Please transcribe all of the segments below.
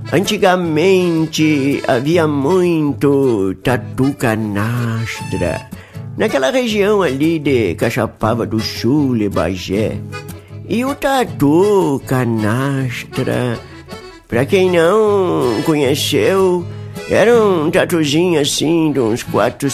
Antigamente havia muito tatu canastra, naquela região ali de Caçapava do Sul e Bagé. E o tatu canastra, pra quem não conheceu, era um tatuzinho assim de uns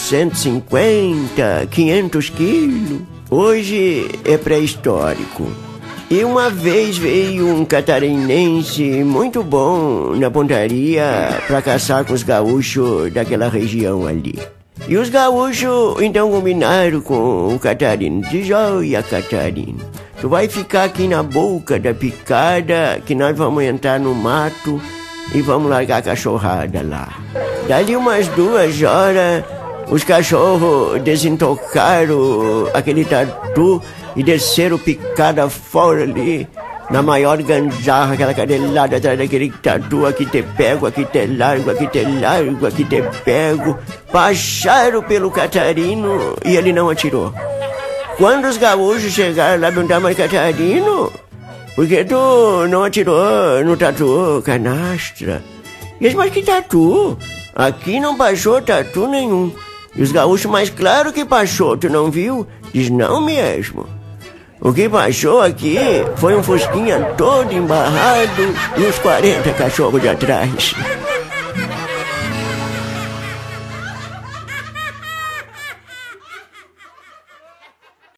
450, 500 quilos. Hoje é pré-histórico. E uma vez veio um catarinense muito bom na pontaria pra caçar com os gaúchos daquela região ali. E os gaúchos então combinaram com o catarino. Diz, olha, Catarino, tu vai ficar aqui na boca da picada que nós vamos entrar no mato e vamos largar a cachorrada lá. Dali umas 2 horas, os cachorros desentocaram aquele tatu e desceram picada fora ali, na maior ganzarra, aquela cadelada atrás daquele tatu. Aqui te pego, aqui te largo, aqui te largo, aqui te pego. Passaram pelo Catarino e ele não atirou. Quando os gaúchos chegaram lá, perguntaram, mas Catarino, por que tu não atirou no tatu canastra? E eles, mas que tatu? Aqui não passou tatu nenhum. E os gaúchos, mas claro que passou, tu não viu? Diz, não mesmo. O que passou aqui foi um fusquinha todo embarrado e os 40 cachorros de atrás.